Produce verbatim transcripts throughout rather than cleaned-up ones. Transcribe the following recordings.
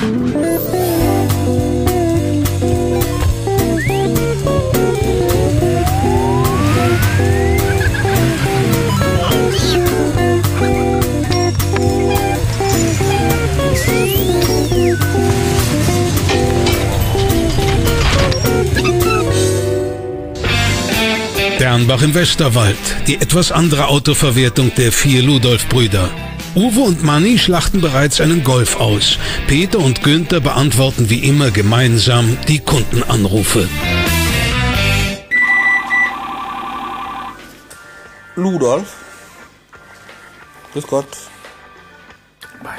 Dernbach im Westerwald, die etwas andere Autoverwertung der vier Ludolf-Brüder. Uwe und Manni schlachten bereits einen Golf aus. Peter und Günther beantworten wie immer gemeinsam die Kundenanrufe. Ludolf? Grüß Gott. Bayer.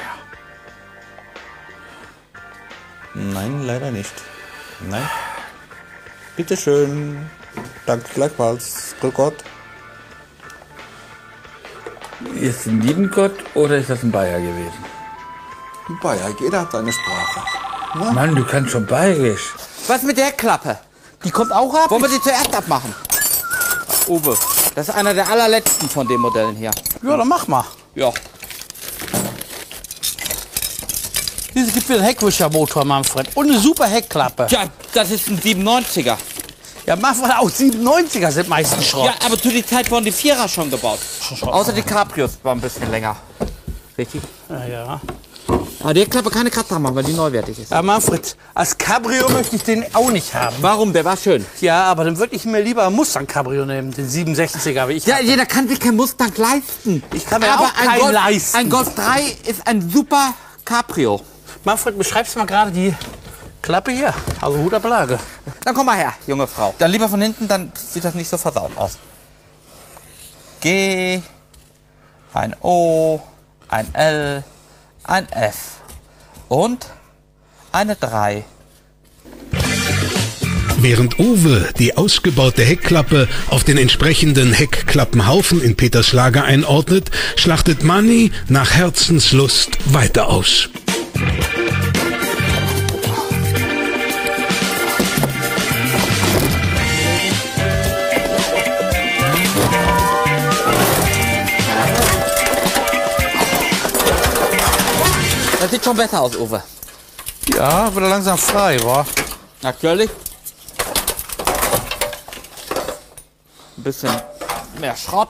Nein, leider nicht. Nein. Bitte schön. Danke gleichfalls. Grüß Gott. Ist es ein Liebengott oder ist das ein Bayer gewesen? Ein Bayer, jeder hat seine Sprache. Na? Mann, du kannst schon bayerisch. Was mit der Klappe? Die kommt auch ab? Wollen wir die zuerst abmachen? Uwe, das ist einer der allerletzten von den Modellen hier. Ja, dann mach mal. Ja. Diese gibt mir einen Heckwischermotor, Manfred. Und eine super Heckklappe. Ja, das ist ein siebenundneunziger. Ja, Manfred, auch siebenundneunziger sind meistens Schrott. Ja, aber zu der Zeit wurden die Vierer schon gebaut. Außer die Cabrios war ein bisschen länger. Richtig? Ja, ja. Aber die Klappe keine Kratzer machen, weil die neuwertig ist. Ja, Manfred, als Cabrio möchte ich den auch nicht haben. Warum? Der war schön. Ja, aber dann würde ich mir lieber einen Mustang Cabrio nehmen, den siebenundsechziger, wie ich. Ja, hatte. jeder kann sich kein Mustang leisten. Ich kann mir aber auch ein keinen Golf, leisten. Ein Golf drei ist ein super Cabrio. Manfred, beschreibst du mal gerade die Klappe hier. Also Hut ab Lage. Dann komm mal her, junge Frau. Dann lieber von hinten, dann sieht das nicht so versaut aus. G, ein O, ein L, ein F und eine drei. Während Uwe die ausgebaute Heckklappe auf den entsprechenden Heckklappenhaufen in Peters Lager einordnet, schlachtet Manni nach Herzenslust weiter aus. Das sieht schon besser aus, Uwe. Ja, wird er langsam frei, wa? Natürlich. Ein bisschen mehr Schrott.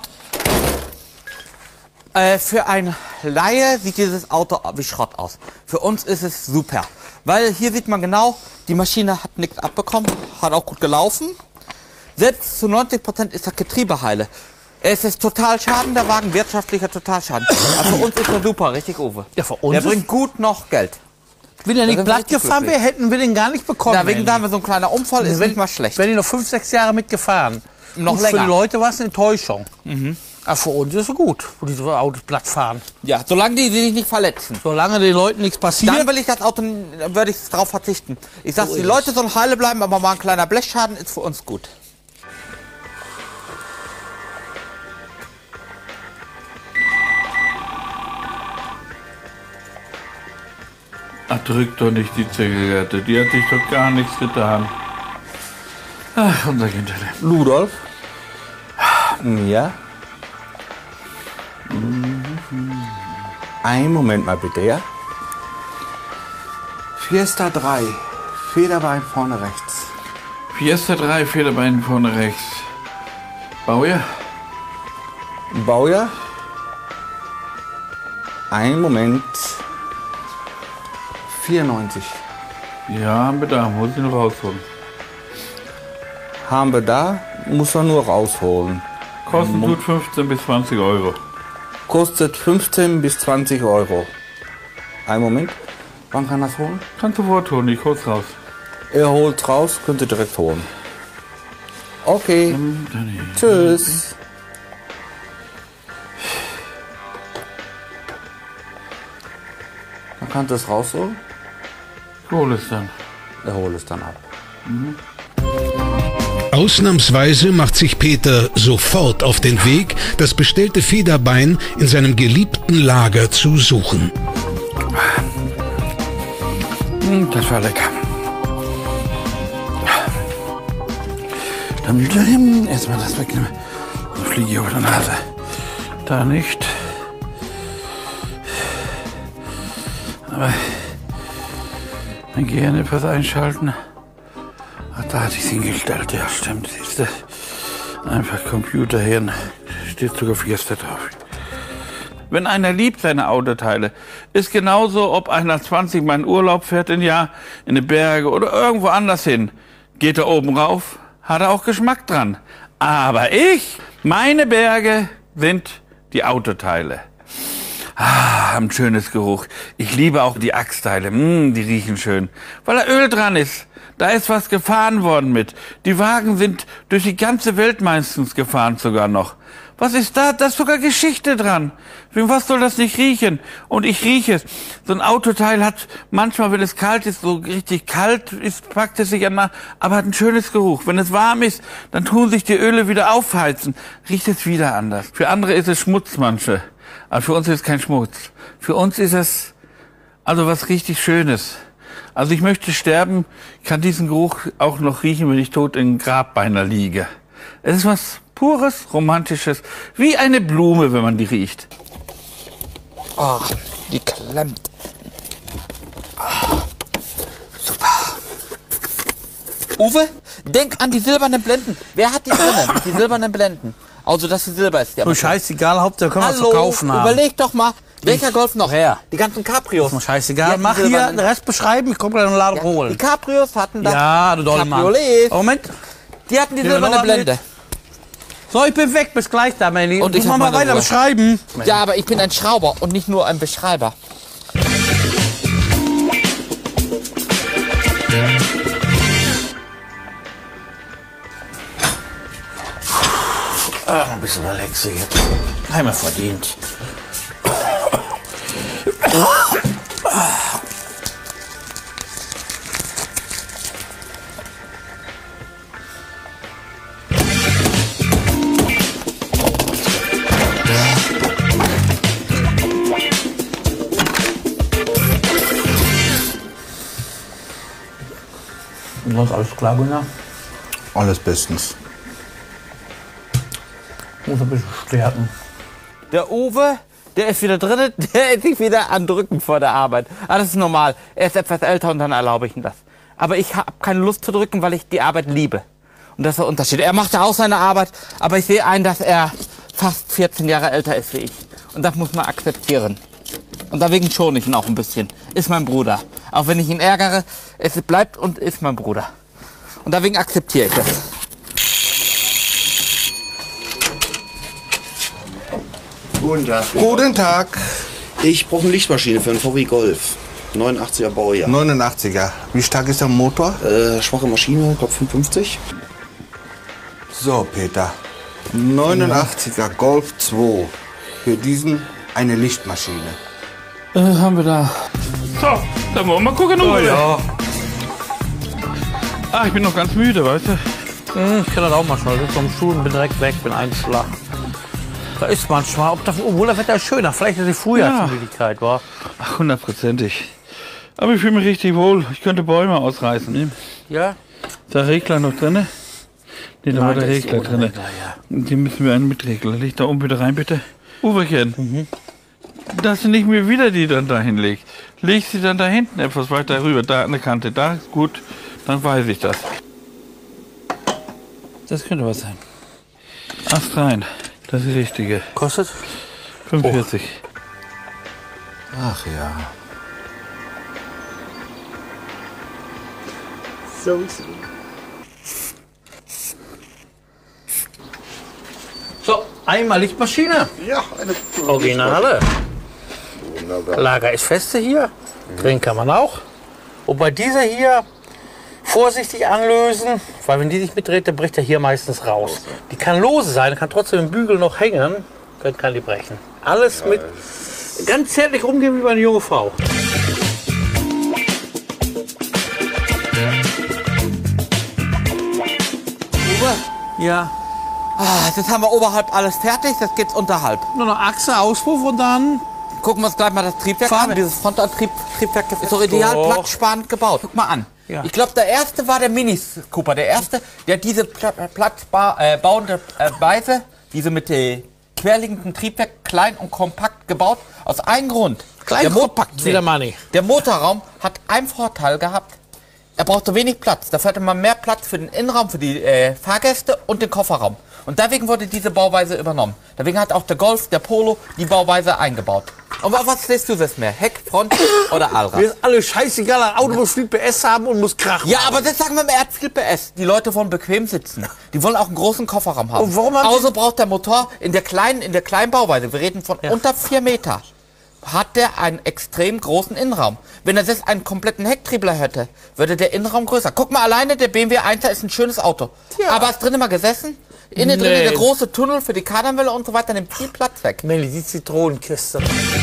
Äh, für einen Laie sieht dieses Auto wie Schrott aus. Für uns ist es super. Weil hier sieht man genau, die Maschine hat nichts abbekommen, hat auch gut gelaufen. Selbst zu neunzig Prozent ist das Getriebe heile. Es ist total Schaden, der Wagen, wirtschaftlicher Totalschaden. Also für uns ist er super, richtig, Uwe. Ja, für uns Der ist- bringt gut noch Geld. Wenn er Da nicht sind wir platt richtig gefahren wäre, glücklich. hätten wir den gar nicht bekommen. Da wegen da haben wir Andy. so ein kleiner Unfall, ist wenn, nicht mal schlecht. Wenn ich noch fünf, sechs Jahre mitgefahren. Noch Gut, länger. Für die Leute war es eine Enttäuschung. Mhm. Aber für uns ist es gut, wo diese Autos platt fahren. Ja, solange die sich nicht verletzen. Solange den Leuten nichts passiert. Dann will ich das Auto, würde ich darauf verzichten. Ich sag, So die ist Leute sollen heile bleiben, aber mal ein kleiner Blechschaden ist für uns gut. Ach, drück doch nicht die Zigarette, die hat sich doch gar nichts getan. Ach, unser Kinderle. Ludolf? Ja? Einen Moment mal bitte, ja? Fiesta drei, Federbein vorne rechts. Fiesta drei, Federbein vorne rechts. Baujahr? Baujahr? Einen Moment. vierundneunzig. Ja, haben wir da, muss ich noch rausholen. Haben wir da, muss er nur rausholen. Kostet tut fünfzehn bis zwanzig Euro. Kostet fünfzehn bis zwanzig Euro. Einen Moment. Wann kann das holen? Kannst du fortholen, ich hol's raus. Er holt raus, könnt ihr direkt holen. Okay. Dann, dann Tschüss. Dann kannst du es rausholen. ich hol es dann. Er holt es dann ab. Ausnahmsweise macht sich Peter sofort auf den Weg, das bestellte Federbein in seinem geliebten Lager zu suchen. Hm, das war lecker. Dann dann erstmal das wegnehmen. Dann fliege ich auf der Nase. Da nicht. Mein Gehirn etwas einschalten. Ach, da hatte ich es hingestellt. Ja, stimmt. Siehst du? Einfach Computerhirn. Steht sogar Fiesta drauf. Wenn einer liebt seine Autoteile, ist genauso, ob einer zwanzig Mal in Urlaub fährt im Jahr, in die Berge oder irgendwo anders hin. Geht er oben rauf, hat er auch Geschmack dran. Aber ich, meine Berge sind die Autoteile. Ah, ein schönes Geruch. Ich liebe auch die Achsteile. Mm, die riechen schön. Weil da Öl dran ist. Da ist was gefahren worden mit. Die Wagen sind durch die ganze Welt meistens gefahren sogar noch. Was ist da? Da ist sogar Geschichte dran. Für was soll das nicht riechen? Und ich rieche es. So ein Autoteil hat manchmal, wenn es kalt ist, so richtig kalt ist, packt es sich an, aber hat ein schönes Geruch. Wenn es warm ist, dann tun sich die Öle wieder aufheizen. Riecht es wieder anders. Für andere ist es Schmutz, manche. Aber für uns ist es kein Schmutz. Für uns ist es also was richtig Schönes. Also ich möchte sterben, kann diesen Geruch auch noch riechen, wenn ich tot im Grab beinahe liege. Es ist was Pures, Romantisches, wie eine Blume, wenn man die riecht. Oh, die klemmt. Oh, super. Uwe, denk an die silbernen Blenden. Wer hat die drinnen? Die silbernen Blenden. Also, dass sie silber ist. Du, scheißegal, Hauptsache können wir Hallo, zu kaufen haben. Überleg doch mal, welcher Golf noch? Wer? Die ganzen Cabrios. Ist mir scheißegal. Die Mach hatten hier silbernen- den Rest beschreiben, ich komme gleich noch einen Laden Ja, holen. die Cabrios hatten da. Ja, du dolle Mann. Cabriolets. Oh, Moment. Die hatten die Ja, silberne noch mal Blende. So, ich bin weg, bis gleich da, mein Lieber. Und ich Muss hab mal meine weiter Ruhe. beschreiben. Ja, aber ich bin ein Schrauber und nicht nur ein Beschreiber. Ach, ein bisschen Alexe jetzt. Einmal verdient. Und sonst alles klar, Gunnar? Alles bestens. Muss ein bisschen stärken. Der Uwe, der ist wieder drin, der ist sich wieder am Drücken vor der Arbeit. Aber das ist normal. Er ist etwas älter und dann erlaube ich ihm das. Aber ich habe keine Lust zu drücken, weil ich die Arbeit liebe. Und das ist der Unterschied. Er macht ja auch seine Arbeit, aber ich sehe ein, dass er fast vierzehn Jahre älter ist wie ich. Und das muss man akzeptieren. Und deswegen schone ich ihn auch ein bisschen. Ist mein Bruder. Auch wenn ich ihn ärgere, es bleibt und ist mein Bruder. Und deswegen akzeptiere ich das. Guten Tag. Guten Tag. Ich brauche eine Lichtmaschine für einen V W Golf. neunundachtziger Baujahr. neunundachtziger. Wie stark ist der Motor? Äh, schwache Maschine, ich glaube fünfundfünfzig. So, Peter. neunundachtziger Golf zwei. Für diesen eine Lichtmaschine. Äh, haben wir da. So, dann wollen wir mal gucken. Oh, ja. Ah, ich bin noch ganz müde, weißt du? Hm, ich kenne das auch manchmal. Ich sitze am Stuhl und bin direkt weg, bin einschlag. Da ist manchmal, ob das, obwohl das Wetter ist schöner, vielleicht ist die Frühjahrsmüdigkeit, war. Ach, hundertprozentig. Aber ich fühle mich richtig wohl. Ich könnte Bäume ausreißen. Ne? Ja? Ist der Regler noch drin? Ne, da Nein, war der der ist Regler ohne drin. Regler, ja. Die müssen wir einen mitregeln. Leg da oben bitte rein, bitte. Uwechen, Mhm. dass du nicht mehr wieder die dann da hinlegst. Leg sie dann da hinten etwas weiter rüber. Da an der Kante. Da ist gut. Dann weiß ich das. Das könnte was sein. Ast rein. Das ist die richtige. Kostet? fünfundvierzig. Ach ja. So, einmal Lichtmaschine. Ja, eine Originale. Wunderbar. Lager ist feste hier. Drehen kann man auch. Und bei dieser hier vorsichtig anlösen, weil wenn die sich mitdreht, dann bricht er hier meistens raus. Die kann lose sein, kann trotzdem im Bügel noch hängen, dann kann die brechen. Alles mit ganz zärtlich rumgehen wie bei einer junge Frau. Uwe, Ja, ah, jetzt haben wir oberhalb alles fertig, jetzt geht's unterhalb. nur noch Achse, Auspuff und dann Gucken wir uns gleich mal das Triebwerk Fahren an. wir. Dieses Frontantrieb Triebwerk ist so ideal doch. platzsparend gebaut. Guck mal an. Ja. Ich glaube, der erste war der Mini Cooper. Der erste, der hat diese pla platzbauende äh, Weise, diese mit dem querliegenden Triebwerk klein und kompakt gebaut. Aus einem Grund. Klein Der Mo- kompakt, nee. wieder Money. Der Motorraum hat einen Vorteil gehabt. Er brauchte wenig Platz. Dafür hatte man mehr Platz für den Innenraum, für die äh, Fahrgäste und den Kofferraum. Und deswegen wurde diese Bauweise übernommen. Deswegen hat auch der Golf, der Polo, die Bauweise eingebaut. Und auf was stehst du das mehr? Heck, Front oder Allrad? Mir ist alles scheißegal, ein Auto muss viel P S haben und muss krachen. Ja, aber das sagen wir mal, er hat viel P S. Die Leute wollen bequem sitzen. Die wollen auch einen großen Kofferraum haben. Und warum haben Sie- Also braucht der Motor in der kleinen, in der kleinen Bauweise, wir reden von unter vier Meter, hat der einen extrem großen Innenraum. Wenn er jetzt einen kompletten Hecktriebler hätte, würde der Innenraum größer. Guck mal, alleine der B M W eins ist ein schönes Auto. Ja. Aber ist drinnen mal gesessen? Innen Nee. drin der große Tunnel für die Kardanwelle und so weiter, nimmt viel Platz weg. Melli, die Zitronenkiste.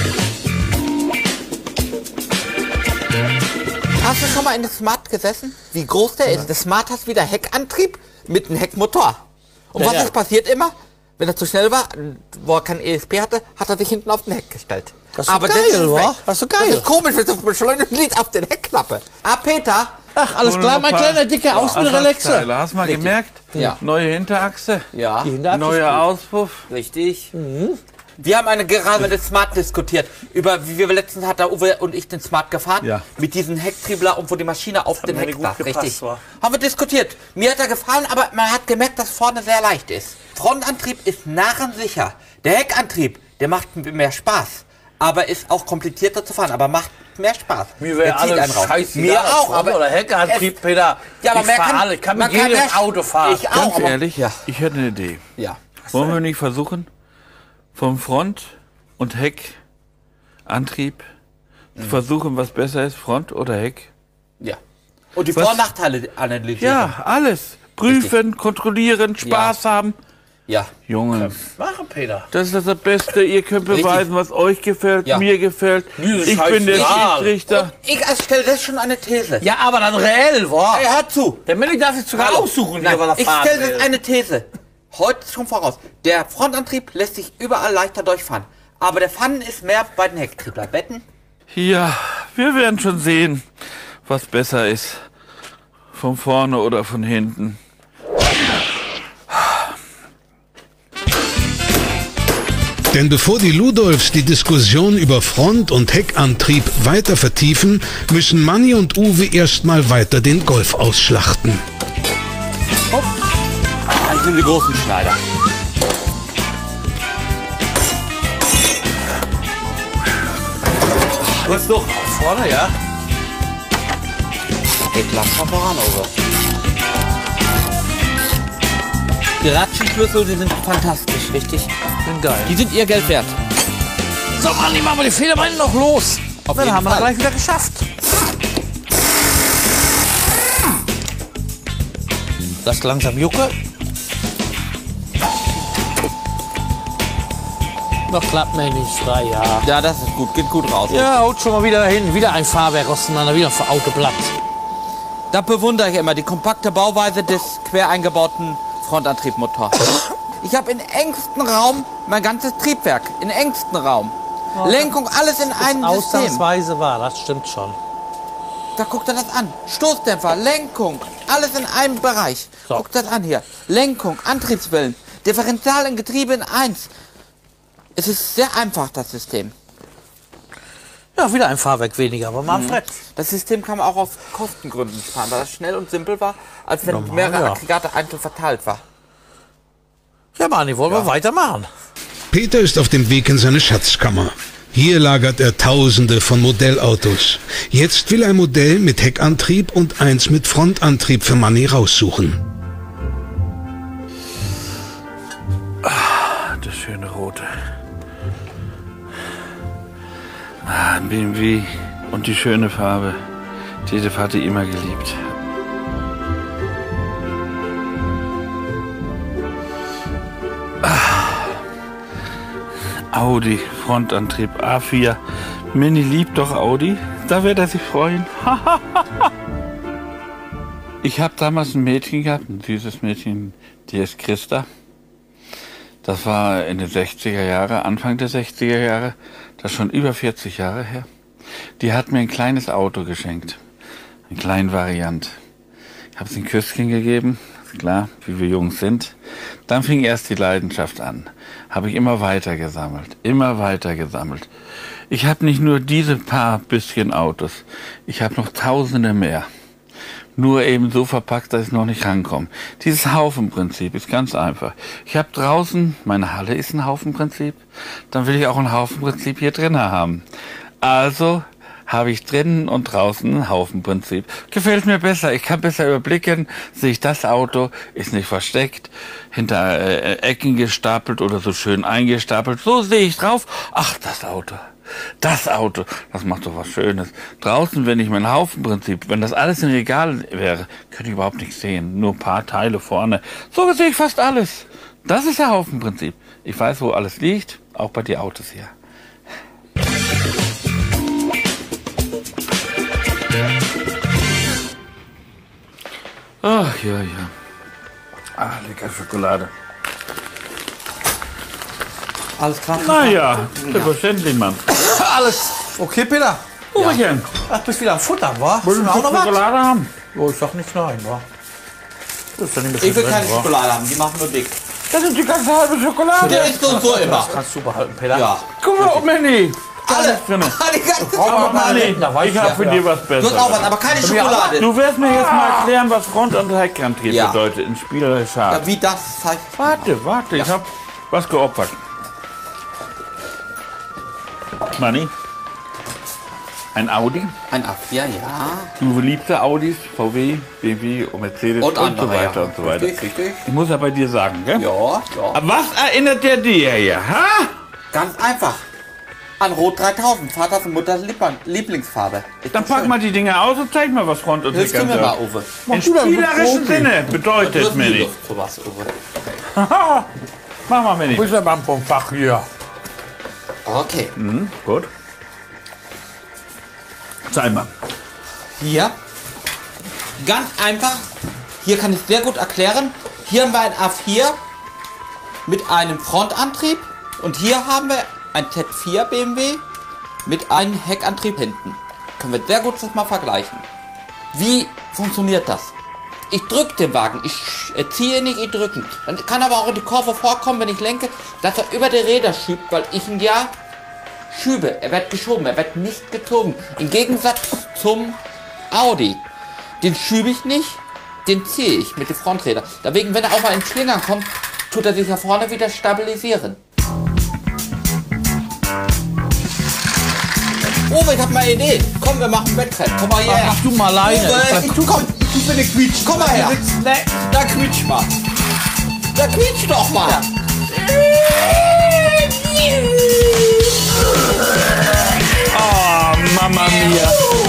Hast du schon mal in dem Smart gesessen? Wie groß der ist? Der Smart hat wieder Heckantrieb mit einem Heckmotor. Und Ja, was ja. ist passiert immer? Wenn er zu schnell war, wo er kein E S P hatte, hat er sich hinten auf den Heck gestellt. Das ist so geil, ist wa? weg. Das ist so geil. Das ist komisch, wenn du beschleunigt liegt auf den Heckklappe. Ah, Peter. Ach, alles Oder klar, noch mein ein paar kleiner, dicker Außenrelaxe. Ersatzteile. Hast du mal Richtig. gemerkt? Ja. Neue Hinterachse, Ja, neuer Auspuff. richtig. Wir haben eine gerade mit dem Smart diskutiert, über wie wir letztens hat der Uwe und ich den Smart gefahren, Ja. mit diesem Hecktriebler und wo die Maschine auf dem mir Heck gut war, gepasst, richtig. wa? Haben wir diskutiert. Mir hat er gefallen, aber man hat gemerkt, dass vorne sehr leicht ist. Frontantrieb ist narrensicher. Der Heckantrieb, der macht mehr Spaß, aber ist auch komplizierter zu fahren, aber macht mehr Spaß. Mir Der wäre zieht alles einen raus. scheißegal. Mir auch, Front aber oder Heckantrieb, es- Peter. Ja, aber ich mehr fahr kann, alle. Ich kann mit man kann jedem mehr- Auto fahren. Ich auch, Ganz aber, ehrlich, ja. ich hätte eine Idee. Ja. Wollen wir nicht versuchen, vom Front- und Heckantrieb zu versuchen, was besser ist, Front oder Heck? Ja. Und die Was- Vor- und Nachteile analysieren. Ja, alles. Prüfen, kontrollieren, Spaß haben. Ja. Junge, Machen, Peter. das ist das Beste. Ihr könnt beweisen, was euch gefällt, Ja. mir gefällt. Mir ist Ich bin der scheißegal. Schiedsrichter. Ich stelle das schon eine These. Ja, aber dann reell, wa? Hey, hör zu. Der Melli darf sich sogar Hallo. aussuchen, Nein, hier, was er ich fahren stelle will. jetzt eine These. Heute schon voraus. Der Frontantrieb lässt sich überall leichter durchfahren. Aber der Pfannen ist mehr bei den Hecktriebler. Betten? Ja, wir werden schon sehen, was besser ist. Von vorne oder von hinten. Denn bevor die Ludolfs die Diskussion über Front- und Heckantrieb weiter vertiefen, müssen Manni und Uwe erstmal weiter den Golf ausschlachten. Das sind die großen Schneider. Kurz noch vorne, ja? Geht langsam voran, oder? Die Ratschenschlüssel, die sind fantastisch, richtig? Bin geil. Die sind ihr Geld wert. So, Mann, die machen wir die Federbeine noch los. Auf Dann jeden haben wir Fall. gleich wieder geschafft. Das langsam Jucke. Noch klappt mir nicht frei, ja. Ja, das ist gut. Geht gut raus. Ja, haut schon mal wieder hin. Wieder ein Fahrwerk auseinander, wieder ein Autoblatt. Da bewundere ich immer die kompakte Bauweise des quer eingebauten Frontantriebmotors. Ich habe in engstem Raum mein ganzes Triebwerk. In engstem Raum. Lenkung, alles in einem System. Ausnahmsweise war, das stimmt schon. Da guckt er das an. Stoßdämpfer, Lenkung, alles in einem Bereich. So. Guckt das an hier. Lenkung, Antriebswellen, Differential in Getriebe in eins. Es ist sehr einfach, das System. Ja, wieder ein Fahrwerk weniger, aber Manfred. Das System kann man auch aus Kostengründen fahren, weil das schnell und simpel war, als wenn Normal, mehrere ja. Aggregate einzeln verteilt war. Ja, Manni, wollen wir weitermachen? Peter ist auf dem Weg in seine Schatzkammer. Hier lagert er Tausende von Modellautos. Jetzt will er ein Modell mit Heckantrieb und eins mit Frontantrieb für Manni raussuchen. Das schöne Rote. Ah, ein B M W und die schöne Farbe. Diese hatte ich immer geliebt. Ah. Audi, Frontantrieb A vier. Mini liebt doch Audi. Da wird er sich freuen. Ich habe damals ein Mädchen gehabt, ein süßes Mädchen, die ist Christa. Das war in den sechziger Jahre, Anfang der sechziger Jahre, das ist schon über vierzig Jahre her. Die hat mir ein kleines Auto geschenkt, eine kleine Variante. Ich habe sie ein Küsschen gegeben, ist klar, wie wir Jungs sind. Dann fing erst die Leidenschaft an. Habe ich immer weiter gesammelt, immer weiter gesammelt. Ich habe nicht nur diese paar bisschen Autos, ich habe noch tausende mehr. Nur eben so verpackt, dass ich noch nicht rankomme. Dieses Haufenprinzip ist ganz einfach. Ich habe draußen, meine Halle ist ein Haufenprinzip, dann will ich auch ein Haufenprinzip hier drinnen haben. Also habe ich drinnen und draußen ein Haufenprinzip. Gefällt mir besser, ich kann besser überblicken, sehe ich das Auto, ist nicht versteckt, hinter äh, Ecken gestapelt oder so schön eingestapelt. So sehe ich drauf, ach, das Auto. Das Auto, das macht doch was Schönes. Draußen, wenn ich mein Haufenprinzip, wenn das alles im Regal wäre, könnte ich überhaupt nichts sehen. Nur ein paar Teile vorne. So sehe ich fast alles. Das ist der Haufenprinzip. Ich weiß, wo alles liegt, auch bei den Autos hier. Ach, ja, ja. Ah, lecker Schokolade. Alles klar? Naja, selbstverständlich, Mann. Alles okay, Peter? Uhrchen, Ach, bist wieder am Futter, wa? willst du Willst du noch Schokolade haben? Oh, ich sag nicht nein, wa? Das ist ja nicht Ich will keine Schokolade haben, die machen nur dick. Das ist die ganze halbe Schokolade. Der ist so so immer. Das kannst du behalten, Peter. Ja. Guck mal, oh, Manny. Alle. Drinne. Die ganze Aber Manni, Da weiß ich habe für dir was Du hast auch was, Besseres. aber keine Schokolade. Du wirst mir jetzt mal erklären, was Front- und Heckantrieb Ja. bedeutet in Spielerei Schaf. Ja, wie das zeigt. Warte, warte, ich hab was geopfert. Manni, ein Audi, Ein Ab, ja, ja. du liebste Audis, V W, B M W und Mercedes und, Und andere, so weiter ja. und so weiter. Richtig, richtig. Ich muss ja bei dir sagen, gell? Ja, ja. Aber was erinnert der dir hier, ha? Ganz einfach. An Rot dreitausend, Vaters und Mutters Liebling- Lieblingsfarbe. Ist Dann doch pack schön. mal die Dinger aus und zeig mal, was Front- und Hilfst du mir mal, Heckantrieb Uwe? in spielerischen Sinne Du bedeutet, hast nie Manni. Lust für was, Uwe. Haha, mach mal, Manni. Du bist ja beim vom Fach hier. Okay. Mhm, gut. Zeig mal. Hier. Ganz einfach. Hier kann ich sehr gut erklären. Hier haben wir ein A vier mit einem Frontantrieb. Und hier haben wir ein Z vier B M W mit einem Heckantrieb hinten. Können wir sehr gut das mal vergleichen. Wie funktioniert das? Ich drücke den Wagen, ich äh, ziehe nicht, ich drücke. Dann kann aber auch in die Kurve vorkommen, wenn ich lenke, dass er über die Räder schiebt, weil ich ihn ja schübe. Er wird geschoben, er wird nicht gezogen. Im Gegensatz zum Audi. Den schübe ich nicht, den ziehe ich mit den Fronträdern. Deswegen, wenn er auch mal in Schlingern kommt, tut er sich da vorne wieder stabilisieren. Uwe, ich hab mal eine Idee. Komm, wir machen ein Wettrennen. Komm mal her. Mach du mal alleine. Uwe, ich tu, komm, ich tu für den Quietsch. Komm mal her. Da quietsch mal. Da quietsch doch mal. Oh, Mama mia.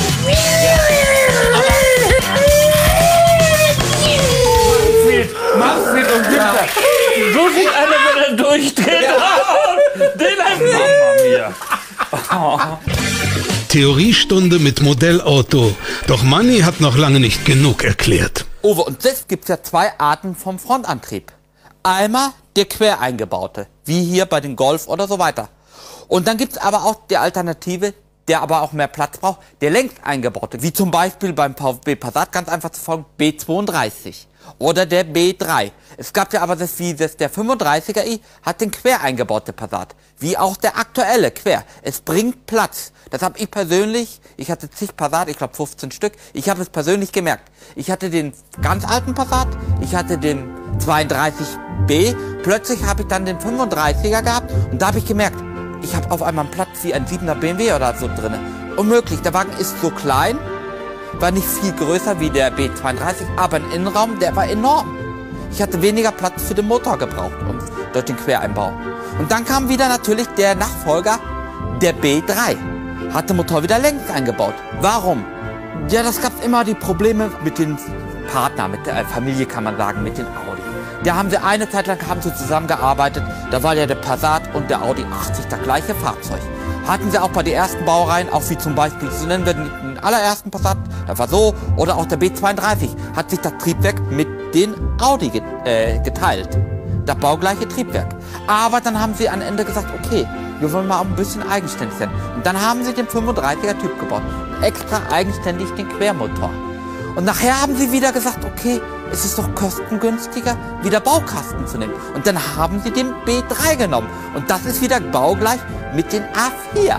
Manfred, Manfred und Günther. So sieht einer, wenn er durchdreht. Den hat Mama mia. Theoriestunde mit Modellauto. Doch Manni hat noch lange nicht genug erklärt. Uwe, und jetzt gibt es ja zwei Arten vom Frontantrieb. Einmal der quer eingebaute, wie hier bei den Golf oder so weiter. Und dann gibt es aber auch die Alternative, der aber auch mehr Platz braucht, der längs eingebaute, wie zum Beispiel beim VW Passat, ganz einfach zu folgen, B zweiunddreißig oder der B drei. Es gab ja aber das, wie das der fünfunddreißiger i hat den quer eingebaute Passat, wie auch der aktuelle quer. Es bringt Platz. Das habe ich persönlich, ich hatte zig Passat, ich glaube fünfzehn Stück, ich habe es persönlich gemerkt. Ich hatte den ganz alten Passat, ich hatte den zweiunddreißig B, plötzlich habe ich dann den fünfunddreißiger gehabt und da habe ich gemerkt, ich habe auf einmal einen Platz wie ein siebener B M W oder so drin. Unmöglich, der Wagen ist so klein, war nicht viel größer wie der B zweiunddreißig, aber ein Innenraum, der war enorm. Ich hatte weniger Platz für den Motor gebraucht und durch den Quereinbau. Und dann kam wieder natürlich der Nachfolger, der B drei. Hat den Motor wieder längs eingebaut. Warum? Ja, das gab immer die Probleme mit den Partnern, mit der Familie kann man sagen, mit den Audi. Da haben sie eine Zeit lang haben sie zusammengearbeitet. Da war ja der Passat und der Audi achtzig das gleiche Fahrzeug. Hatten sie auch bei den ersten Baureihen, auch wie zum Beispiel, so nennen wir den allerersten Passat, das war so, oder auch der B zweiunddreißig, hat sich das Triebwerk mit den Audi get, äh, geteilt. Das baugleiche Triebwerk. Aber dann haben sie am Ende gesagt, okay, wir wollen mal ein bisschen eigenständig sein. Und dann haben sie den fünfunddreißiger Typ gebaut. Extra eigenständig den Quermotor. Und nachher haben sie wieder gesagt, okay, es ist doch kostengünstiger, wieder Baukasten zu nehmen. Und dann haben sie den B drei genommen. Und das ist wieder baugleich mit den A vier.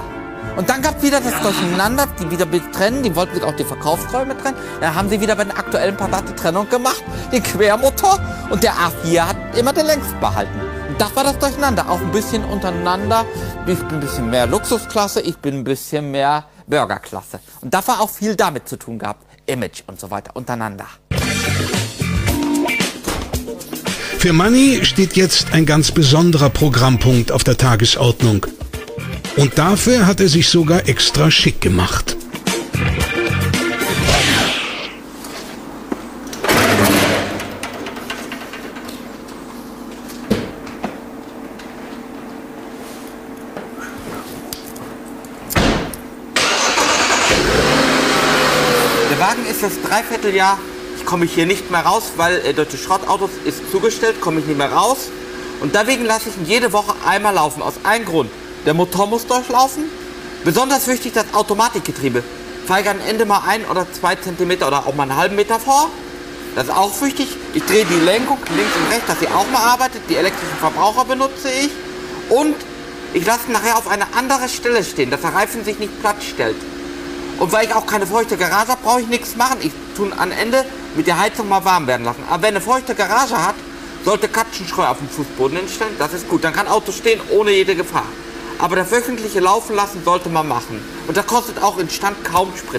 Und dann gab es wieder das Durcheinander, die wieder trennen, die wollten sich auch die Verkaufsräume trennen. Dann haben sie wieder bei den aktuellen Passat die Trennung gemacht, den Quermotor, und der A vier hat immer den längst behalten. Und das war das Durcheinander, auch ein bisschen untereinander. Ich bin ein bisschen mehr Luxusklasse, ich bin ein bisschen mehr Burgerklasse. Und das war auch viel damit zu tun gehabt, Image und so weiter, untereinander. Für Manni steht jetzt ein ganz besonderer Programmpunkt auf der Tagesordnung. Und dafür hat er sich sogar extra schick gemacht. Der Wagen ist das Dreivierteljahr, ich komme hier nicht mehr raus, weil äh, durch die Schrottautos ist zugestellt, komme ich nicht mehr raus. Und deswegen lasse ich ihn jede Woche einmal laufen, aus einem Grund. Der Motor muss durchlaufen. Besonders wichtig das Automatikgetriebe. Feige am Ende mal ein oder zwei Zentimeter oder auch mal einen halben Meter vor. Das ist auch wichtig. Ich drehe die Lenkung links und rechts, dass sie auch mal arbeitet. Die elektrischen Verbraucher benutze ich. Und ich lasse ihn nachher auf eine andere Stelle stehen, dass der Reifen sich nicht platt stellt. Und weil ich auch keine feuchte Garage habe, brauche ich nichts machen. Ich tue am Ende mit der Heizung mal warm werden lassen. Aber wenn eine feuchte Garage hat, sollte Katzenstreu auf dem Fußboden hinstellen. Das ist gut. Dann kann Auto stehen ohne jede Gefahr. Aber das wöchentliche Laufen lassen sollte man machen. Und das kostet auch in Stand kaum Sprit.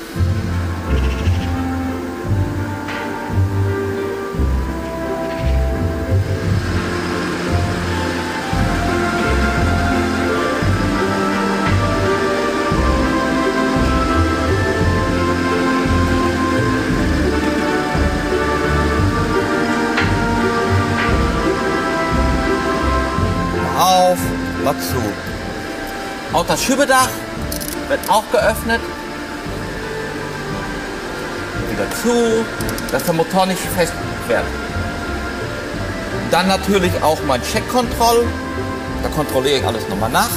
Auf, mal zu. Auch das Schiebedach wird auch geöffnet. Wieder zu, dass der Motor nicht fest wird. Dann natürlich auch mein Checkkontroll. Da kontrolliere ich alles nochmal nach.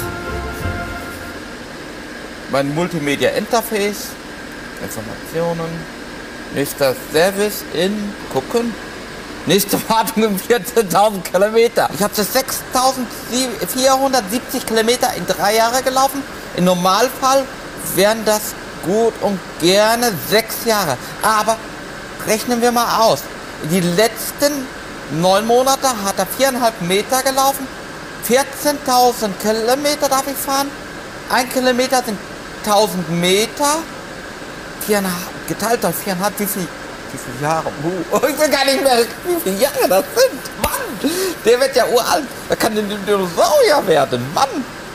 Mein Multimedia Interface. Informationen. Nächster Service in gucken. Nächste Wartung um vierzehntausend Kilometer. Ich habe das sechstausendvierhundertsiebzig Kilometer in drei Jahre gelaufen. Im Normalfall wären das gut und gerne sechs Jahre. Aber rechnen wir mal aus. Die letzten neun Monate hat er viereinhalb Meter gelaufen. vierzehntausend Kilometer darf ich fahren. Ein Kilometer sind tausend Meter. Viereinhalb, geteilt durch viereinhalb, wie viel? Wie viele Jahre? Uh, ich will gar nicht mehr, wie viele Jahre das sind. Mann, der wird ja uralt. Da kann ein Dinosaurier werden. Mann.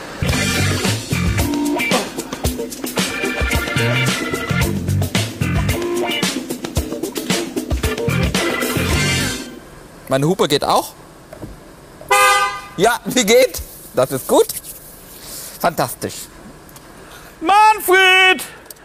Meine Hupe geht auch. Ja, die geht. Das ist gut. Fantastisch. Manfred!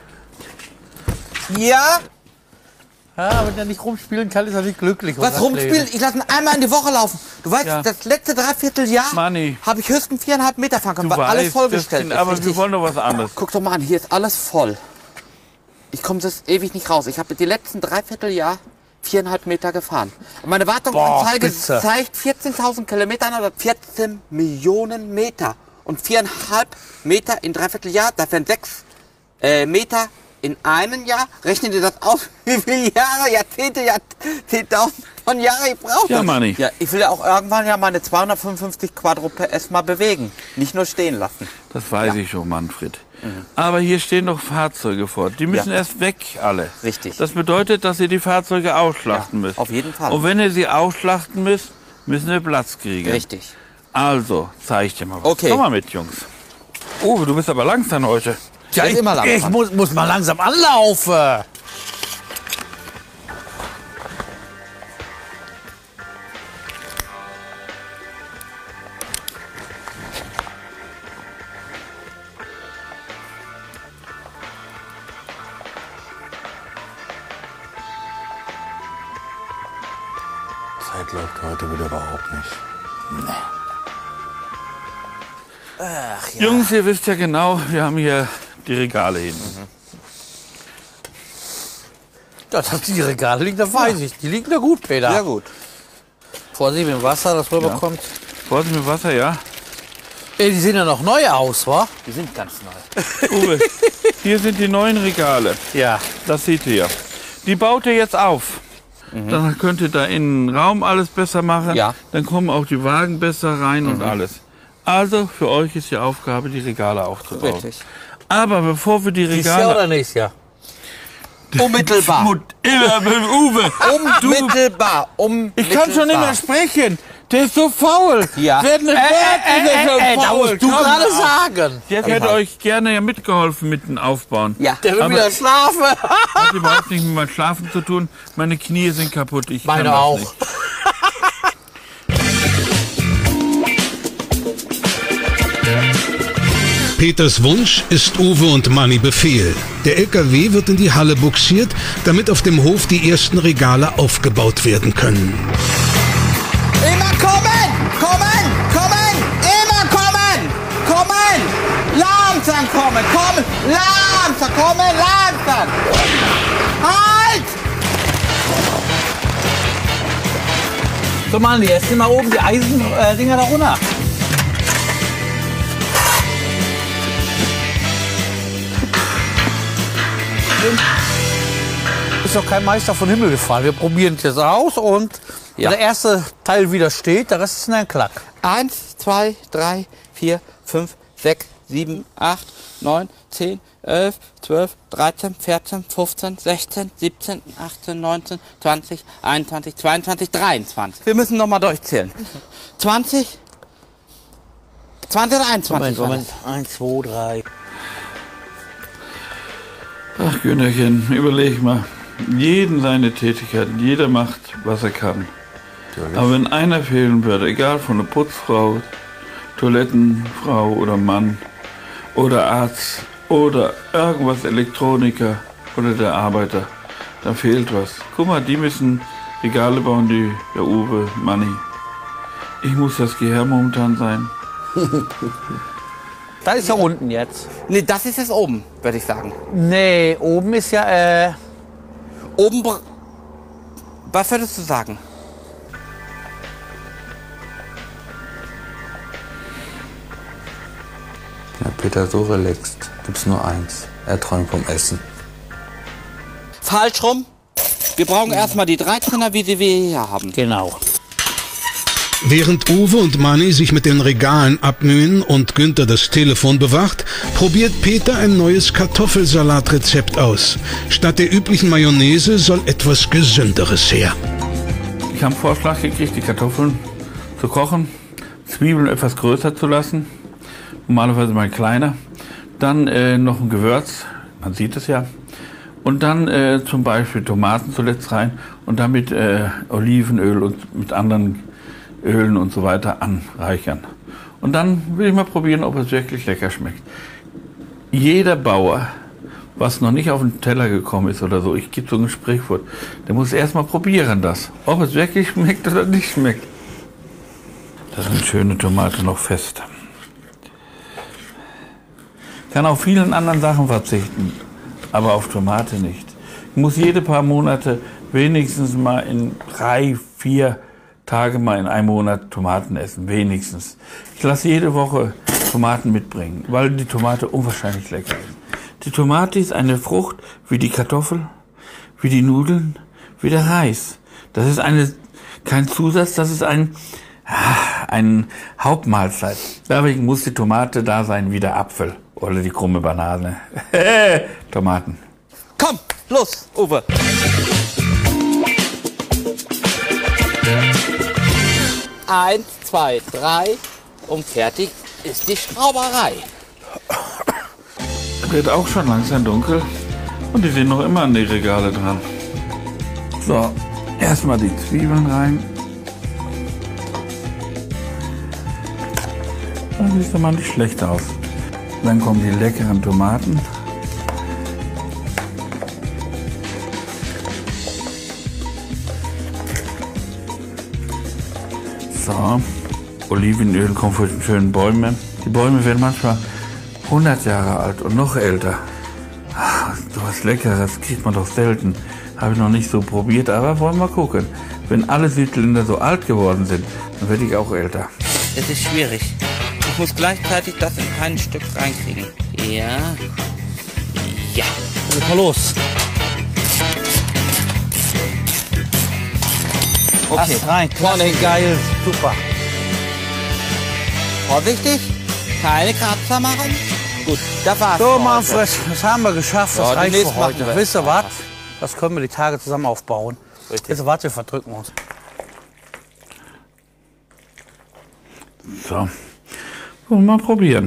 Ja? Ja, wenn er nicht rumspielen kann, ist er nicht glücklich. Was rumspielen? Ich lasse ihn einmal in die Woche laufen. Du weißt, Ja. das letzte Dreivierteljahr Manni. habe ich höchstens viereinhalb Meter fahren können, Du weil alles weißt, vollgestellt das, aber ist. wir Richtig. wollen doch was anderes. Guck doch mal an, hier ist alles voll. Ich komme das ewig nicht raus. Ich habe die letzten Dreivierteljahr viereinhalb Meter gefahren. Und meine Wartungsanzeige Boah, zeigt vierzehntausend Kilometer an oder vierzehn Millionen Meter. Und viereinhalb Meter in Dreivierteljahr, das wären sechs äh, Meter in einem Jahr. Rechnen Sie das aus, wie viele Jahre, Jahrzehnte, Jahrzehntausend von Jahren ich brauche. Ja, Manni. Ja, ich will ja auch irgendwann ja meine zweihundertfünfundfünfzig Quadro P S mal bewegen. Nicht nur stehen lassen. Das weiß ich schon, Manfred. Aber hier stehen noch Fahrzeuge vor. Die müssen Ja. erst weg, alle. Richtig. Das bedeutet, dass ihr die Fahrzeuge ausschlachten Ja, müsst. auf jeden Fall. Und wenn ihr sie ausschlachten müsst, müssen wir Platz kriegen. Richtig. Also, zeig ich dir mal was. Okay. Komm mal mit, Jungs. Oh, du bist aber langsam heute. Ja, ist immer langsam. Ich muss, muss mal langsam anlaufen. Zeit läuft heute wieder überhaupt nicht. Jungs, ihr wisst ja genau, wir haben hier die Regale hinten. Ja, dass die Regale liegen, das weiß ich. Die liegen da gut, Peter. Sehr gut. Vorsicht mit dem Wasser, das rüberkommt. Vorsicht mit Wasser, ja. Ey, die sehen ja noch neu aus, wa? Die sind ganz neu. Uwe, hier sind die neuen Regale. Ja. Das seht ihr. Die baut ihr jetzt auf. Mhm. Dann könnt ihr da innen Raum alles besser machen. Ja. Dann kommen auch die Wagen besser rein mhm. und alles. Also für euch ist die Aufgabe, die Regale aufzubauen. Richtig. Aber bevor wir die Regale... Dieses Jahr oder nächstes Jahr? Unmittelbar. Immer mit Uwe. Unmittelbar. Ich kann schon nicht mehr sprechen. Der ist so faul. Ja. Werden äh, äh, äh, äh, da musst du gerade sagen. Der hätte euch gerne ja mitgeholfen mit dem Aufbauen. Ja. Der will Aber wieder schlafen. Hat überhaupt nichts mit meinem Schlafen zu tun. Meine Knie sind kaputt. Ich Meine kann das auch. Nicht. Peters Wunsch ist Uwe und Manni Befehl. Der L K W wird in die Halle buxiert, damit auf dem Hof die ersten Regale aufgebaut werden können. Immer kommen! Kommen! Kommen! Immer kommen! Kommen! Langsam kommen! Kommen! Langsam kommen! Langsam! Halt! So, Mann, jetzt sind mal oben die Eisendinger da runter. Ist doch kein Meister von Himmel gefallen. Wir probieren es jetzt aus und Ja. wenn der erste Teil wieder steht, der Rest ist in ein Klack. Eins, zwei, drei, vier, fünf, sechs, sieben, acht, neun, zehn, elf, zwölf, dreizehn, vierzehn, fünfzehn, sechzehn, siebzehn, achtzehn, neunzehn, zwanzig, einundzwanzig, zweiundzwanzig, dreiundzwanzig. Wir müssen noch mal durchzählen. zwanzig, zwanzig oder einundzwanzig? Moment, Moment. Eins, zwei, drei. Ach, Günterchen, überleg mal. Jeden seine Tätigkeiten, jeder macht, was er kann. Aber wenn einer fehlen würde, egal von der Putzfrau, Toilettenfrau oder Mann oder Arzt oder irgendwas Elektroniker oder der Arbeiter, da fehlt was. Guck mal, die müssen Regale bauen, die der Uwe, Manni. Ich muss das Gehirn momentan sein. Da ist ja unten jetzt. Nee, das ist jetzt oben, würde ich sagen. Nee, oben ist ja, äh... Oben, br- was würdest du sagen? Ja, Peter, so relaxed. Gibt's nur eins. Er träumt vom Essen. Falsch rum. Wir brauchen erstmal die dreizehner, wie sie wir hier haben. Genau. Während Uwe und Manni sich mit den Regalen abmühen und Günther das Telefon bewacht, probiert Peter ein neues Kartoffelsalatrezept aus. Statt der üblichen Mayonnaise soll etwas Gesünderes her. Ich habe einen Vorschlag gekriegt, die Kartoffeln zu kochen, Zwiebeln etwas größer zu lassen, normalerweise mal kleiner, dann äh, noch ein Gewürz, man sieht es ja, und dann äh, zum Beispiel Tomaten zuletzt rein und damit äh, Olivenöl und mit anderen Ölen und so weiter anreichern. Und dann will ich mal probieren, ob es wirklich lecker schmeckt. Jeder Bauer, was noch nicht auf den Teller gekommen ist oder so, ich gebe so ein Sprichwort, der muss erst mal probieren das, ob es wirklich schmeckt oder nicht schmeckt. Das ist eine schöne Tomate noch fest. Kann auf vielen anderen Sachen verzichten, aber auf Tomate nicht. Ich muss jede paar Monate wenigstens mal in drei, vier Tage mal in einem Monat Tomaten essen, wenigstens. Ich lasse jede Woche Tomaten mitbringen, weil die Tomate unwahrscheinlich lecker ist. Die Tomate ist eine Frucht wie die Kartoffel, wie die Nudeln, wie der Reis. Das ist eine, kein Zusatz, das ist ein, ein Hauptmahlzeit. Deswegen muss die Tomate da sein wie der Apfel oder die krumme Banane. Tomaten. Komm, los, Uwe. Eins, zwei, drei und fertig ist die Schrauberei. Wird auch schon langsam dunkel und die sind noch immer an die Regale dran. So, erstmal die Zwiebeln rein. Das sieht doch mal nicht schlecht aus. Dann kommen die leckeren Tomaten. So, Olivenöl kommt von den schönen Bäumen. Die Bäume werden manchmal hundert Jahre alt und noch älter. Ach, so was Leckeres kriegt man doch selten. Habe ich noch nicht so probiert, aber wollen wir mal gucken. Wenn alle Südländer so alt geworden sind, dann werde ich auch älter. Es ist schwierig. Ich muss gleichzeitig das in kein Stück reinkriegen. Ja. Ja. Dann mal los. Okay. Ast rein. Vorne geil. Super. Vorsichtig. Keine Kratzer machen. Gut, das war's. So, für Manfred, heute. das haben wir geschafft. Das Ja, reicht demnächst für heute. machen wir. Wisst ihr was? Das können wir die Tage zusammen aufbauen. Richtig. Wisst ihr was? Wir verdrücken uns. So. Wollen wir mal probieren.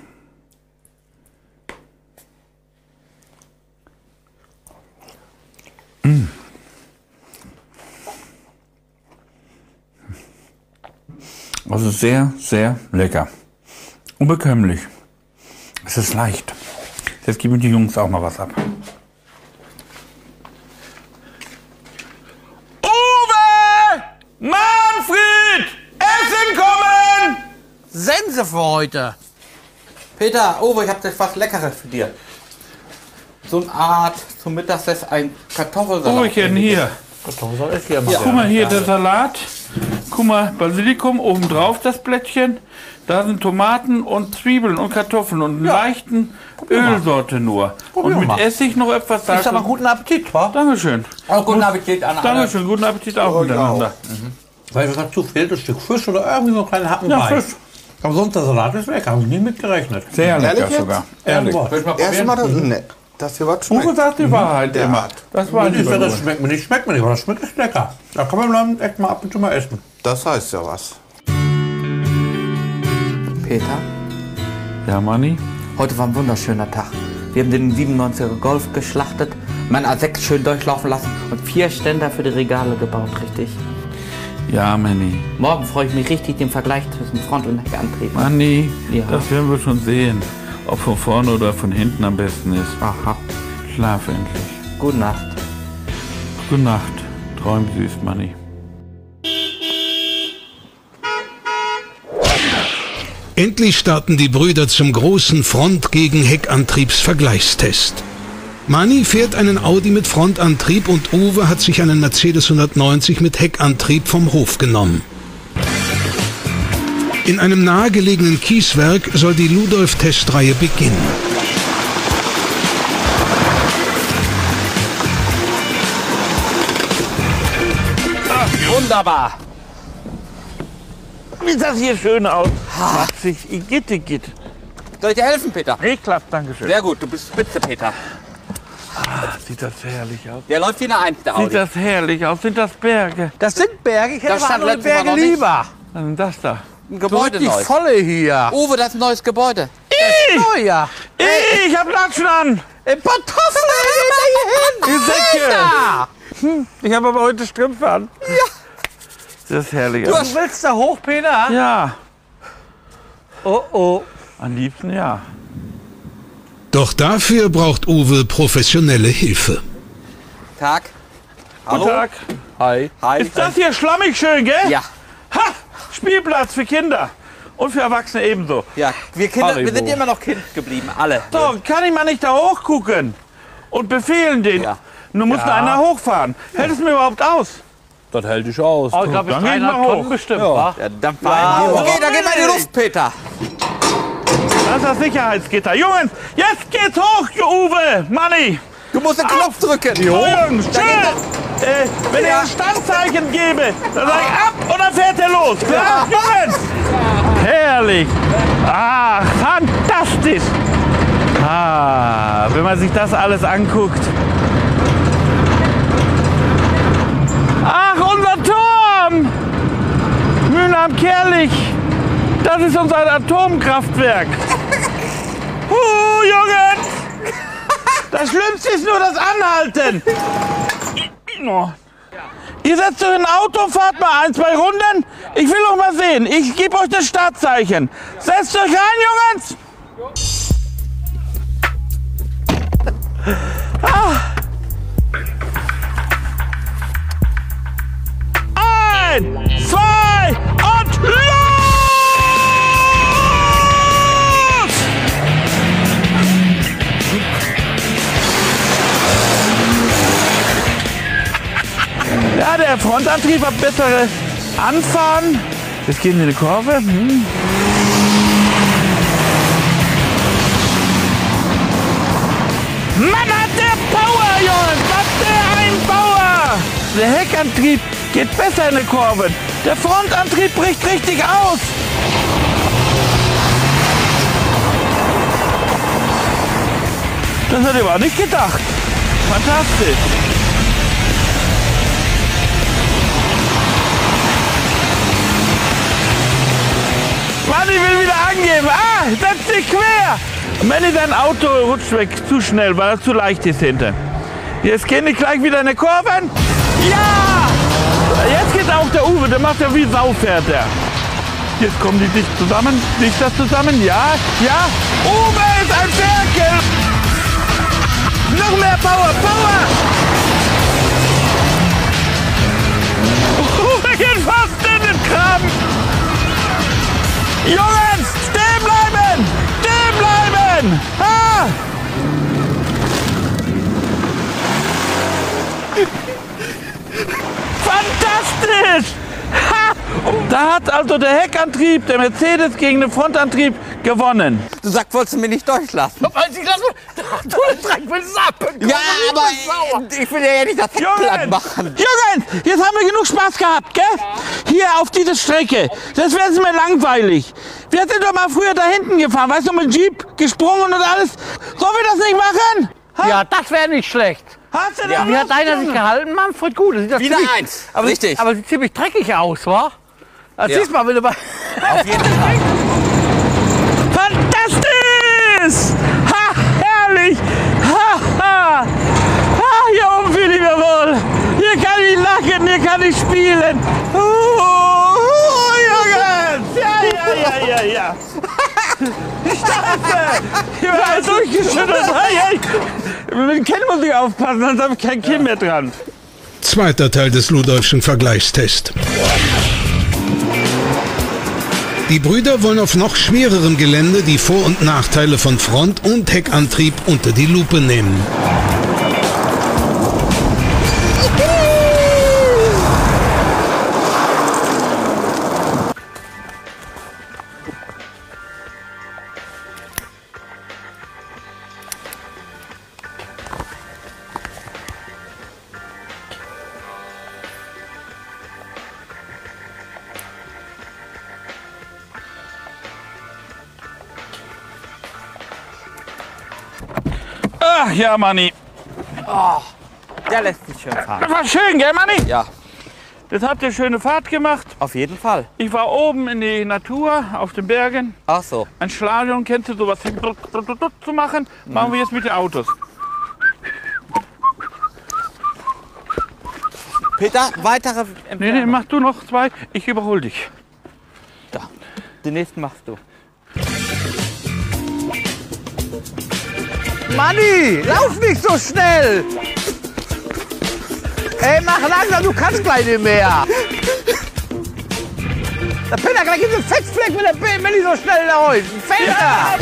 Mm. Also sehr, sehr lecker. Unbekömmlich. Es ist leicht. Jetzt geben die Jungs auch mal was ab. Uwe! Manfred! Essen kommen! Sense für heute. Peter, Uwe, ich hab jetzt was Leckeres für dir. So eine Art zum Mittagessen ein Kartoffelsalat. Uwechen, hier. Guck mal hier, der Salat. Guck mal, Basilikum, oben drauf das Blättchen. Da sind Tomaten und Zwiebeln und Kartoffeln und eine leichten Ölsorte nur. Und mit mal. Essig noch etwas da. Ich sag mal guten Appetit, wa? Dankeschön. Oh, guten Appetit an alle. Dankeschön, guten Appetit auch miteinander. Weil was dazu fehlt, ein Stück Fisch oder irgendwie so ein kleiner Happen Ja, Reis. Fisch. Aber sonst der Salat ist lecker, habe ich nie mit gerechnet. Sehr lecker Ehrlich jetzt? sogar. Ehrlich. Soll ich mal Erst probieren? mal das, ne, dass hier was Uwe schmeckt. sagt die Wahrheit Der immer. hat. Das war Und ich nicht sag, das schmeckt mir nicht, schmeckt mir nicht, aber das schmeckt echt lecker. Da kann man dann echt mal ab und zu mal essen. Das heißt ja was. Peter, Ja, Manni. heute war ein wunderschöner Tag. Wir haben den siebenundneunziger Golf geschlachtet, mein A sechs schön durchlaufen lassen und vier Ständer für die Regale gebaut, richtig? Ja, Manni. Morgen freue ich mich richtig, den Vergleich zwischen Front- und Heckantrieb. Manni, Ja. das werden wir schon sehen. Ob von vorne oder von hinten am besten ist. Aha. Schlaf endlich. Gute Nacht. Gute Nacht. Träum süß, Manni. Endlich starten die Brüder zum großen Front gegen Heckantriebsvergleichstest. Mani fährt einen Audi mit Frontantrieb und Uwe hat sich einen Mercedes hundertneunzig mit Heckantrieb vom Hof genommen. In einem nahegelegenen Kieswerk soll die Ludolf-Testreihe beginnen. Wunderbar. Wie sieht das hier schön aus? Matzig, Igitt, Igitt. Soll ich dir helfen, Peter? Nee, klappt, danke schön. Sehr gut, du bist spitze, Peter. Sieht das herrlich aus. Der läuft wie eine Eins, der Sieht Audi. das herrlich aus. Sind das Berge? Das sind Berge, ich hätte Das mal stand andere letztes Mal Berge noch nicht. lieber. Was ist denn das da? Ein So Gebäude richtig neu. volle hier. Uwe, das ist ein neues Gebäude. Oh ja. Ich hab Latschen an! Ey, Kartoffeln, da hier hin. Die Säcke! Ja. Ich habe aber heute Strümpfe an. Ja. Das ist herrlich. Du willst da hoch, Peter? Ja, Oh, oh. am liebsten ja. Doch dafür braucht Uwe professionelle Hilfe. Tag. Guten Tag. Hi. Hi. Ist das hier schlammig schön, gell? Ja, Ha! Spielplatz für Kinder. Und für Erwachsene ebenso. ja. Wir, Kinder, wir sind Haribo. immer noch Kind geblieben, alle. So, kann ich mal nicht da hochgucken? Und befehlen den? Ja. Nun muss Ja. nur einer hochfahren. Hält es mir überhaupt aus? Das hält dich aus. Oh, ich glaube, Dann bis geh ich mal dreihundert Tonnen hoch. bestimmt, Ja. wa? Der Dampfer. Ja, okay, da geht mal in die Luft, Peter. Das ist das Sicherheitsgitter. Jungs, jetzt geht's hoch, Uwe, Manni. Du musst den Knopf drücken. So, Jungs, tschüss. Äh, wenn ich ein Standzeichen gebe, dann sag ich ab und dann fährt er los. Klar, Jungs? Herrlich. Ah, fantastisch. Ah, wenn man sich das alles anguckt. Ach, unser Turm. Mülheim-Kerlich. Das ist unser Atomkraftwerk. Huh, Jungs. Das Schlimmste ist nur das Anhalten. Oh. Ihr setzt euch in ein Auto, fahrt mal ein, zwei Runden. Ich will auch mal sehen. Ich gebe euch das Startzeichen. Setzt euch rein, Jungs. Ah. Ein, zwei und los! Ja, der Frontantrieb hat bessere Anfahren. Jetzt gehen wir in die Kurve. Hm. Mann, hat der Power, Jungs! Was der ein Power! Der Heckantrieb geht besser in den Kurven. Der Frontantrieb bricht richtig aus. Das hätte ich aber nicht gedacht. Fantastisch. Mann, ich will wieder angeben. Ah, setz dich quer. Und wenn dein Auto rutscht weg zu schnell, weil er zu leicht ist hinten. Jetzt gehen die gleich wieder in die Kurven. Ja! Jetzt geht auch der Uwe, der macht ja wie Sau, fährt der. Jetzt kommen die dicht zusammen. Dicht das zusammen? Ja, ja. Uwe ist ein Ferkel. Noch mehr Power, Power! Uwe geht fast in den Graben. Jungs, stehen bleiben! Stehen bleiben! Ah! Fantastisch! Ha! Da hat also der Heckantrieb, der Mercedes gegen den Frontantrieb gewonnen. Du sagst, wolltest du mich nicht durchlassen? Weil ich das, du willst es ab. Ja, aber ich will ja nicht das Heck platt machen. Jungs, jetzt haben wir genug Spaß gehabt, gell? Hier auf dieser Strecke. Das wäre mir langweilig. Wir sind doch mal früher da hinten gefahren, weißt du, mit dem Jeep gesprungen und alles. Sollen wir das nicht machen? Ha? Ja, das wäre nicht schlecht. Hast du Ja, da wie hat Lust, deiner Junge? sich gehalten, Manfred? Gut. Das sieht das Wieder ziemlich, eins. Aber Richtig. Sieht, aber sieht ziemlich dreckig aus, wa? Das Ja. siehst mal, wenn du bei... Auf jeden Fall. Fantastisch! Ha, herrlich! Ha, ha! Ha, hier oben fühle ich mir wohl. Hier kann ich lachen, hier kann ich spielen. Uh, uh, Jungs! Ja, ja, ja, ja, ja. Scheiße! Ich bin alles durchgeschüttelt. Hey, hey. Mit dem Kind muss ich aufpassen, sonst habe ich kein Kind mehr dran. Zweiter Teil des Ludolfschen Vergleichstests. Die Brüder wollen auf noch schwererem Gelände die Vor- und Nachteile von Front- und Heckantrieb unter die Lupe nehmen. Ach ja, Manni. Der lässt sich schön fahren. Das war schön, gell, Manni? Ja, Jetzt habt ihr schöne Fahrt gemacht. auf jeden Fall. Ich war oben in die Natur, auf den Bergen. Ach so. Ein Stadion, kennst du sowas zu machen? Machen wir jetzt mit den Autos. Peter, weitere Nee, nee, Entfernung. mach du noch zwei. Ich überhole dich. Da. Den nächsten machst du. Manni, lauf nicht so schnell! Ey, mach langsam, du kannst gleich nicht mehr! Der Peter, gleich gibt es einen Fettfleck, wenn der P- wenn ich so schnell läuft. Fällt er!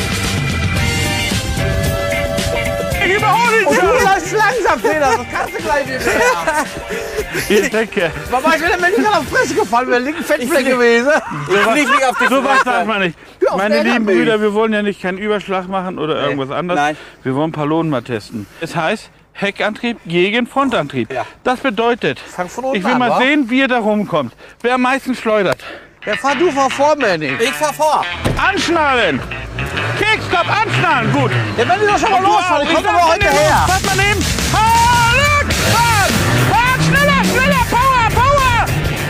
Ich überhole dich! Und du läufst langsam, Peter, das kannst du gleich nicht mehr! Ich denke, Was war ich, wenn der Mensch gerade auf die Fresse gefallen wäre? Liegt ein Fettfleck gewesen. Flieg nicht auf die so was darf man nicht. auf, Meine der lieben kann Brüder, wir wollen ja nicht keinen Überschlag machen oder irgendwas anderes. Nein. Wir wollen Ballonen mal testen. Es heißt Heckantrieb gegen Frontantrieb. Ja. Das bedeutet, Fang von unten ich will an, mal wa? sehen, wie ihr da rumkommt. Wer am meisten schleudert. Ja, fahr du vor vor, Manni. Ich fahr vor. Anschnallen! Kekskopf, anschnallen! Gut. Ja, wenn die doch schon mal losfahren, Ich kommt sag, aber wenn heute ihr her. los, Fahrt mal neben. Ah, look! Fahrt! Fahrt! Schneller, schneller! Power, Power!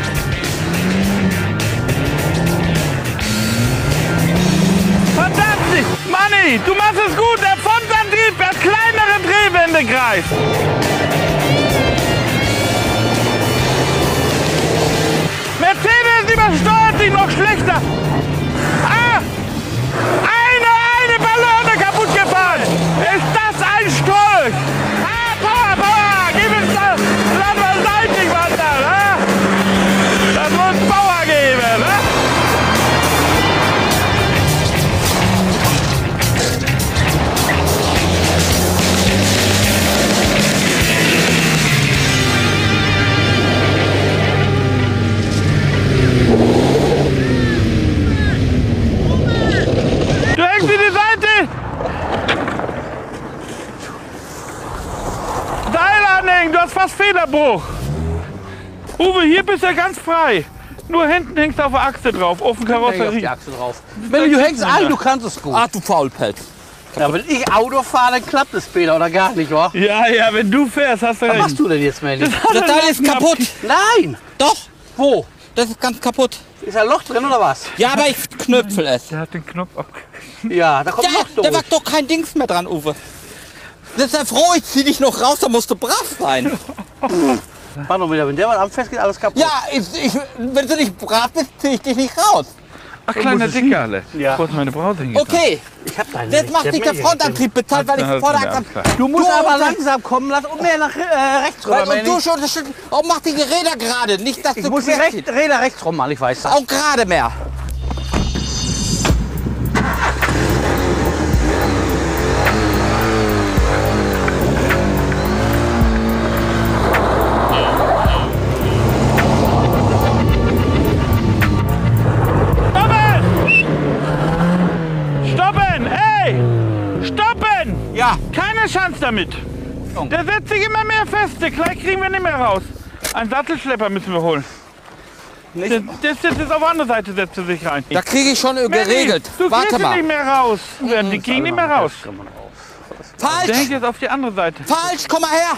Fantastisch! Manni, du machst es gut! Der Frontantrieb hat kleinere Drehwendekreis. Mercedes übersteuert sich noch schlechter. Ah! Eine, eine Ballone kaputt gefahren. Ist das ein Stolch? Ah, Power, Power! Gib es das! Lass mal seitlich wandern! Ah? Das muss Power geben! Ah? Henning, du hast fast Federbruch. Uwe, hier bist du ganz frei. Nur hinten hängst du auf der Achse drauf, auf dem Auf Karosserie. die Achse drauf. Wenn du hängst ein, du kannst es gut. Ach, du Faulpelz. Ja, wenn ich Auto fahre, dann klappt es später oder gar nicht, wa? Ja, ja, wenn du fährst, hast du Was recht. machst du denn jetzt, Manny? Das Teil ist kaputt. Nein! Doch, Wo? das ist ganz kaputt. Ist ein Loch drin oder was? Ja, aber ich knöpfel es. Der hat den Knopf ab. Ja, da kommt Ja, noch da durch. war doch kein Dings mehr dran, Uwe. Deshalb froh, ich zieh dich noch raus, da musst du brav sein. Warte mal wieder, wenn der mal am Fest geht, alles kaputt. Ja, ich, ich, wenn du nicht brav bist, zieh ich dich nicht raus. Ach, kleiner Dickerle. Ja. Wo ist meine Brause hingetan? Okay, Ich hab deine jetzt nicht. macht Der nicht der will Frontantrieb bezahlt, weil ich Halt Vorderachse mir ab, hab. Du musst Du aber unter- langsam kommen lassen und mehr nach äh, rechts rüber, Weil, und Manny. du schon, das schon, oh, mach die Räder gerade, nicht dass Ich du muss die quer recht, ziehst. Räder rechts rum machen, ich weiß das. Auch gerade mehr. Stoppen! Ey! Stoppen! Ja, Keine Chance damit. Der setzt sich immer mehr fest. Gleich kriegen wir nicht mehr raus. Einen Sattelschlepper müssen wir holen. nicht, Das, das setzt jetzt auf die andere Seite, setzt er sich rein. da kriege ich schon geregelt. Du Warte kriegst ihn mal. nicht mehr raus. Die kriegen nicht mehr raus. Der hängt Falsch, jetzt auf die andere Seite. falsch, komm mal her.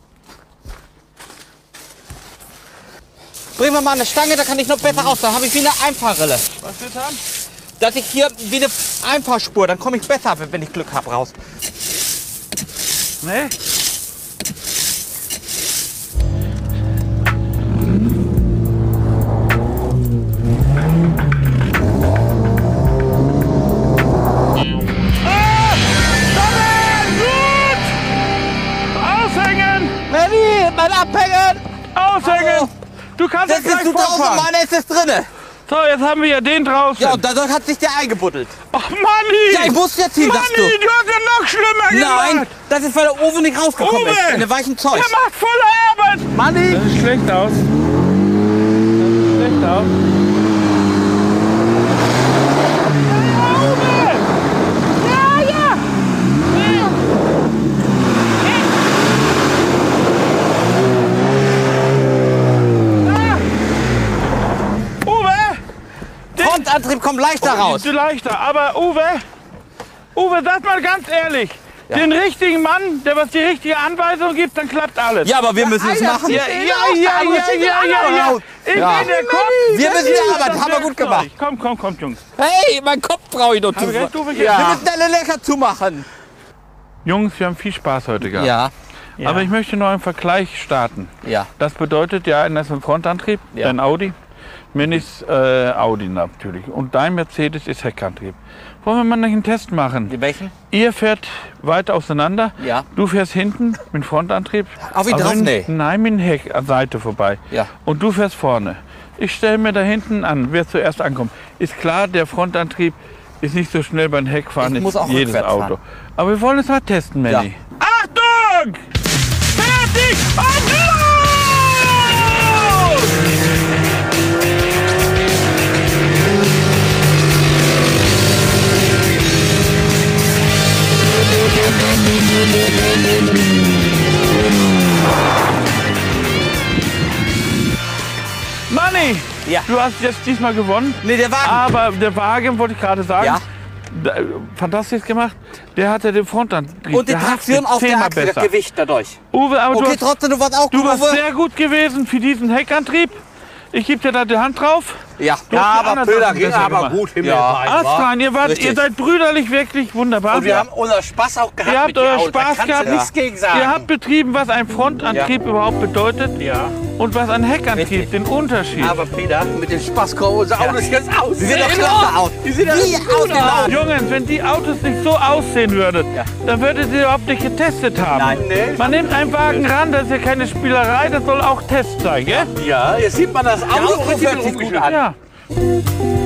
Bring mir mal eine Stange, da kann ich noch besser raus. Da habe ich wie eine Einfahrrille. Was willst du haben? Dass ich hier wie eine Einfahrspur, dann komme ich besser, wenn ich Glück habe, raus. Nee? Ah! Stoppen! Gut! Aushängen! Manny, mein Abhängen! Aushängen! Du kannst Das jetzt gleich ist du draußen, vorfahren. meiner ist es drinne. So, jetzt haben wir ja den draußen. Ja, und da hat sich der eingebuddelt. Ach, Manni! Ja, ich muss jetzt hin, sagst Manni, du. du hast ja noch schlimmer Nein, gemacht. das ist, weil der Ofen nicht rausgekommen Uwe! ist. In der weichen Zeug. Der macht volle Arbeit. Manni! Das sieht schlecht aus. Das sieht schlecht aus. Ja, ja. Uwe! Den- Frontantrieb kommt leichter raus. Ist leichter, aber Uwe, Uwe, sag mal ganz ehrlich, den richtigen Mann, der was die richtige Anweisung gibt, dann klappt alles. Ja, aber wir müssen es machen. ja, ja, ja, ja, ja, ja, ja. Ich Ja. bin der Kopf. Wir müssen Hier die ist Arbeit, das haben wir gut Werkzeug. gemacht. Komm, komm, komm, Jungs. Hey, mein Kopf brauche ich noch zu. Hab ich recht, Uwe? Wir müssen alle lecker zumachen. Jungs, wir haben viel Spaß heute gehabt. Ja, Aber ich möchte noch einen Vergleich starten. ja. Das bedeutet ja, das ist ein Frontantrieb, Ja. ein Audi. Mir ist äh, Audi natürlich. Und dein Mercedes ist Heckantrieb. Wollen wir mal nicht einen Test machen? Die welchen? Ihr fährt weiter auseinander. Ja. Du fährst hinten mit Frontantrieb. Auf ihn Aber drauf? wenn- Nee. Nein, mit der Heckseite vorbei. Ja. Und du fährst vorne. Ich stelle mir da hinten an, wer zuerst ankommt. Ist klar, der Frontantrieb ist nicht so schnell beim Heckfahren Ich ist muss auch jedes rückwärts Auto. fahren. Aber wir wollen es mal testen, Manny. Achtung! Fertig! Und los! Manni, Ja. du hast jetzt diesmal gewonnen. Nee, der Wagen. Aber der Wagen, wollte ich gerade sagen, Ja. da, fantastisch gemacht. Der hatte den Frontantrieb. Und die der Traktion haftet auf der zehnmal Achse, das besser. Gewicht dadurch. Uwe, aber du, Okay, hast, trotzdem, du warst auch du gut, warst Uwe. sehr gut gewesen für diesen Heckantrieb. Ich gebe dir da die Hand drauf. Ja. Du hast die anderen Sachen besser gemacht. himmelweit, wa? Astran, ihr, wart, Richtig. ihr seid brüderlich, wirklich wunderbar. Und wir haben unseren Spaß auch gehabt. Ihr habt mit den euren Autos. Da Spaß kannst gehabt. du nichts gegen sagen. Ihr habt betrieben, was ein Frontantrieb überhaupt bedeutet ja. und was ein Heckantrieb, Richtig. den Unterschied. Aber Peter, mit dem Spaß kommen unsere Autos jetzt aus. Die sehen doch klasse aus. Die sehen ja Wie richtig gut ausgeladen. Jungs, wenn die Autos nicht so aussehen würden, dann würdet ihr überhaupt nicht getestet haben. Nein. Nee. Man nimmt einen Wagen ran, das ist ja keine Spielerei, das soll auch Test sein, gell? Ja, jetzt sieht man das Auto Auto richtig hört sich gut rumgeschlagen. Ja.